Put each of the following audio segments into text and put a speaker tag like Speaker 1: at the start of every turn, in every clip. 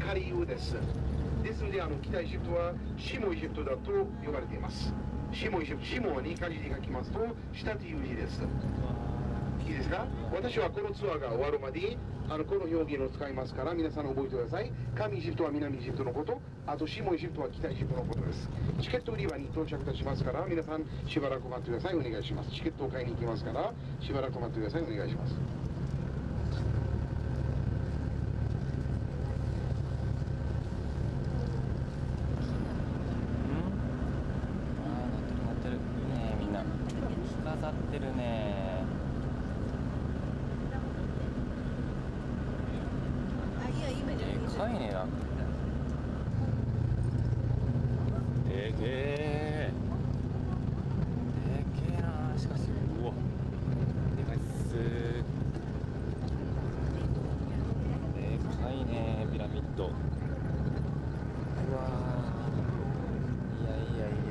Speaker 1: 下流です。ですので北エジプトは下エジプトだと呼ばれています。下エジプト、下に漢字で書きますと下という字です。いいですか？私はこのツアーが終わるまでこの表現を使いますから皆さん覚えてください。上エジプトは南エジプトのこと、あと下エジプトは北エジプトのことです。チケット売り場に到着いたしますから皆さんしばらく待ってください。お願いします。チケットを買いに行きますからしばらく待ってください。お願いします。
Speaker 2: なってるね、みんな着飾ってるね。でかいね。でけえな。しかしうわでかいっす。でかいねピラミッド。うわいや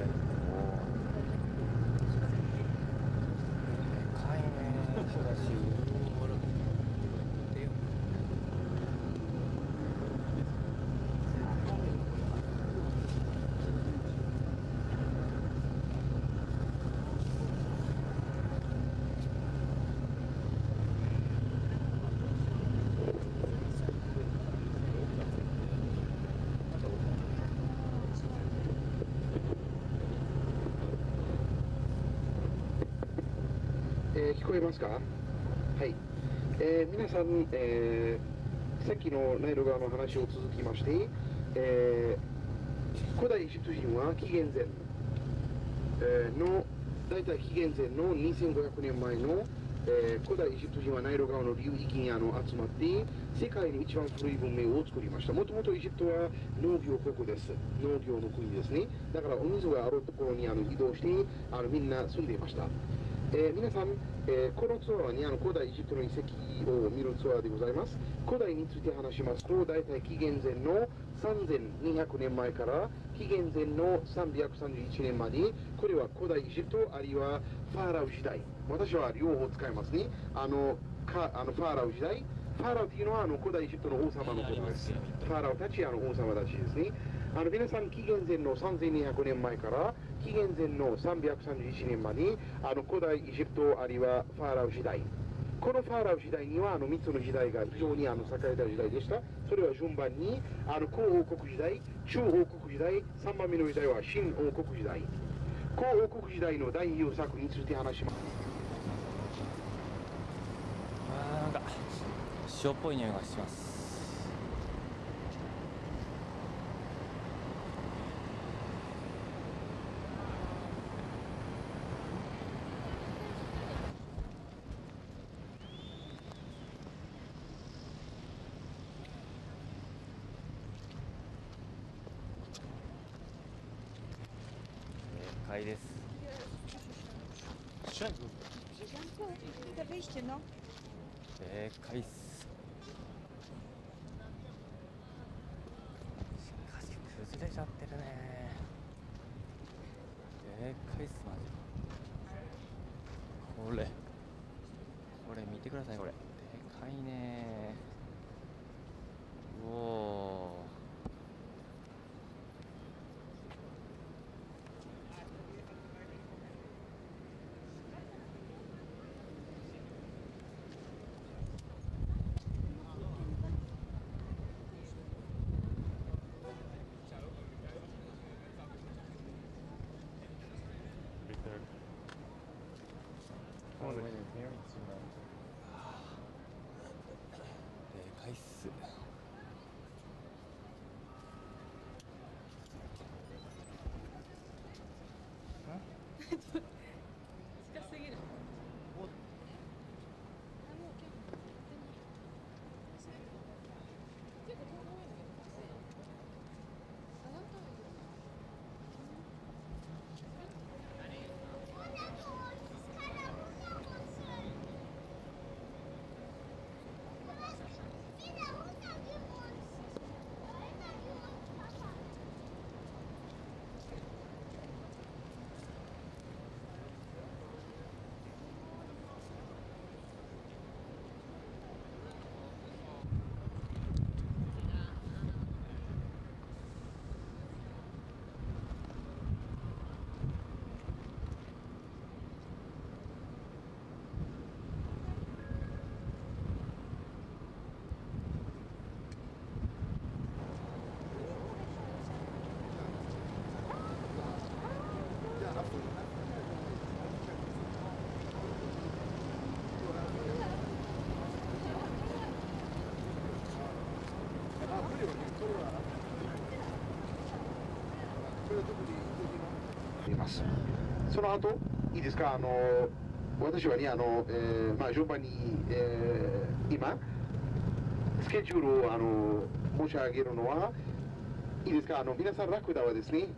Speaker 2: でかいね。しかし
Speaker 1: 聞こえますか？はい。皆さん、さっきのナイル川の話を続きまして、古代エジプト人は紀元前、の大体紀元前の2500年前の、古代エジプト人はナイル川の流域に集まって世界に一番古い文明を作りました。もともとエジプトは農業国です。農業の国ですね。だからお水があるところに移動してみんな住んでいました。皆さん、このツアーに古代エジプトの遺跡を見るツアーでございます。古代について話しますと、大体紀元前の3200年前から紀元前の331年まで、これは古代エジプトあるいはファラオ時代。私は両方使いますね。ファラオ時代。ファラオというのは古代エジプトの王様のことです。ファラオたち、王様たちですね。皆さん、紀元前の3200年前から紀元前の331年まで古代エジプトあるいはファラオ時代、このファラオ時代には3つの時代が非常に栄えた時代でした。それは順番に古王国時代、中王国時代、3番目の時代は新王国時代。古王国時代の第2作について話します。
Speaker 2: なんか塩っぽい匂いがします。でかいです。でかいっす。しかし崩れちゃってるね。でかいっすマジ。これ見てください。これでかいね。うおー。でかいっす。
Speaker 3: 近すぎる。
Speaker 1: います。その後いいですか、私はね、順番に、今スケジュールを申し上げるのはいいですか、皆さんラクダはですね、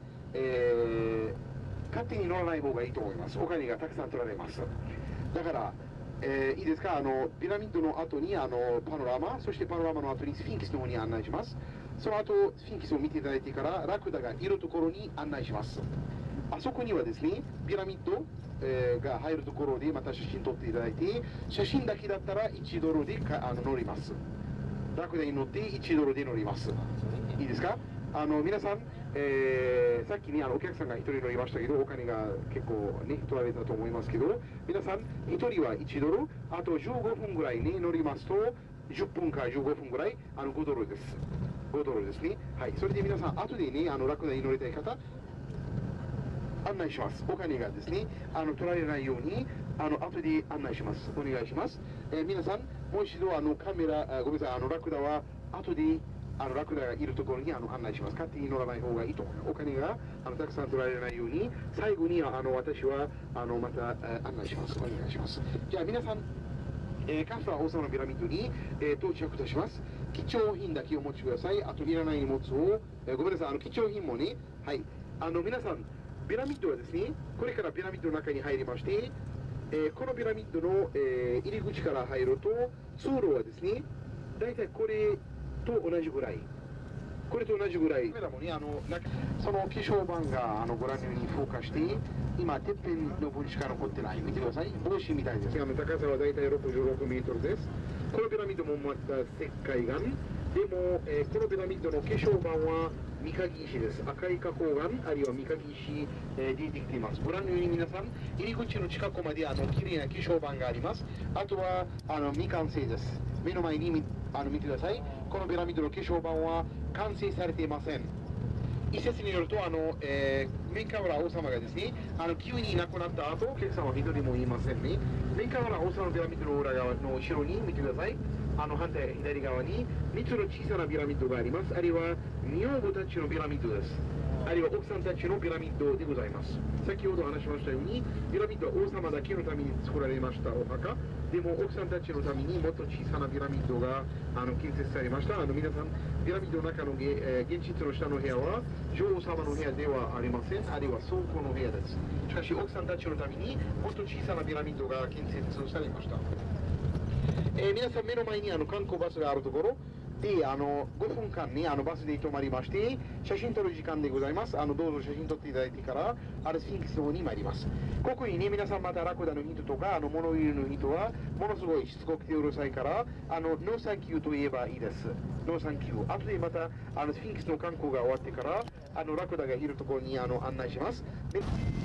Speaker 1: 勝手に乗らない方がいいと思います。お金がたくさん取られます。だから、いいですか、ピラミッドの後にパノラマ、そしてパノラマの後にスフィンクスの方に案内します。その後スフィンクスを見ていただいてからラクダがいるところに案内します。あそこにはですね、ピラミッド、が入るところでまた写真撮っていただいて、写真だけだったら1ドルで乗ります。ラクダに乗って1ドルで乗ります。いいですか、皆さん、さっきにお客さんが1人乗りましたけど、お金が結構ね取られたと思いますけど、皆さん1人は1ドル、あと15分ぐらいね乗りますと10分から15分ぐらい5ドルです。5ドルですね。はい、それで皆さん後でねラクダに乗りたい方案内します。お金がですね取られないように後で案内します。お願いします。皆さんもう一度カメラごめんなさい、ラクダは後でラクダがいるところに案内します。勝手に乗らない方がいいと思います。お金がたくさん取られないように最後に私はまた案内します。お願いします。じゃあ皆さん、カフラ王様のピラミッドに、到着いたします。貴重品だけお持ちください。あといらない荷物を、ごめんなさい、貴重品もね、はい、皆さんピラミッドはですね、これからピラミッドの中に入りまして、このピラミッドの、入り口から入ると通路はですね、大体これと同じぐらい、これと同じぐらい、カメラもね、その化粧板がご覧のように風化して、今、てっぺんの分しか残ってない、見てください、帽子みたいです。高さは大体66メートルです。このピラミッドもまた石灰岩、でも、このピラミッドの化粧板は三鍵石です。赤い花崗岩、あるいは三鍵石、でできています。ご覧のように皆さん、入り口の近くまで綺麗な化粧板があります。あとは未完成です。目の前に見てください。このピラミッドの化粧板は完成されていません。一説によるとメンカウラ王様がですね急にいなくなった後、お客さんは一人もいませんね。メンカウラ王様のピラミッドの裏側の後ろに見てください。反対左側に3つの小さなピラミッドがあります。あるいは女房たちのピラミッドです。あるいは奥さんたちのピラミッドでございます。先ほど話しましたように、ピラミッドは王様だけのために作られましたお墓。でも奥さんたちのためにもっと小さなピラミッドが建設されました。皆さん、ピラミッドの中の現実の下の部屋は女王様の部屋ではありません。あるいは倉庫の部屋です。しかし奥さんたちのためにもっと小さなピラミッドが建設されました。皆さん目の前に観光バスがあるところで5分間にバスで止まりまして写真撮る時間でございます。どうぞ写真撮っていただいてからスフィンクスの方に参ります。ここにね皆さんまたラクダの人とか物入れの人はものすごいしつこくてうるさいからノーサンキューと言えばいいです。ノーサンキュー。後でまたスフィンクスの観光が終わってからラクダがいるところに案内します。で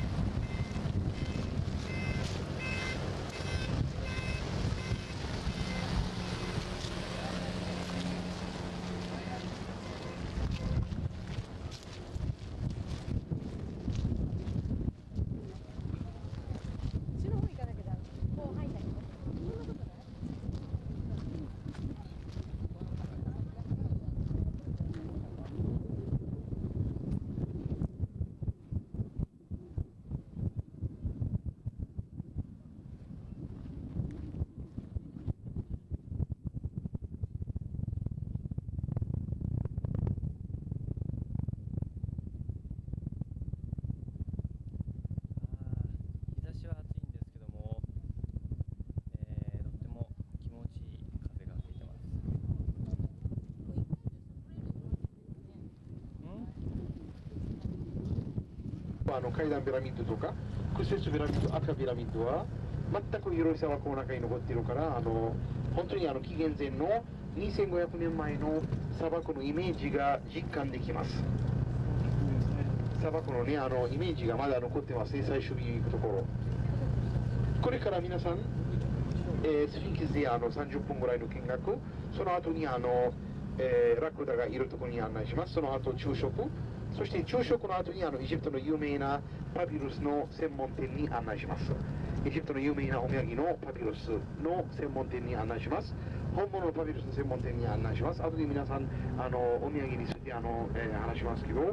Speaker 1: 階段ピラミッドとか屈折ピラミッド、赤ピラミッドは全く広い砂漠の中に残っているから本当に紀元前の2500年前の砂漠のイメージが実感できます。砂漠のねイメージがまだ残ってますね。最初に行くところ、これから皆さん、スフィンクスで30分ぐらいの見学、その後にラクダがいるところに案内します。その後昼食、そして昼食の後にエジプトの有名なパピルスの専門店に案内します。エジプトの有名なお土産のパピルスの専門店に案内します。本物のパピルスの専門店に案内します。後で皆さんお土産について話しますけど、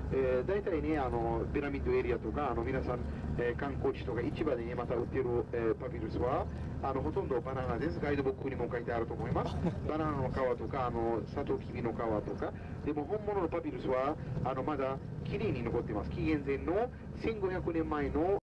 Speaker 1: 大体ね、ピラミッドエリアとか、皆さん、観光地とか市場でね、また売ってる、パピルスは、ほとんどバナナです。ガイドブックにも書いてあると思います。バナナの皮とか、サトウキビの皮とか。でも本物のパピルスは、まだ綺麗に残ってます。紀元前の1500年前の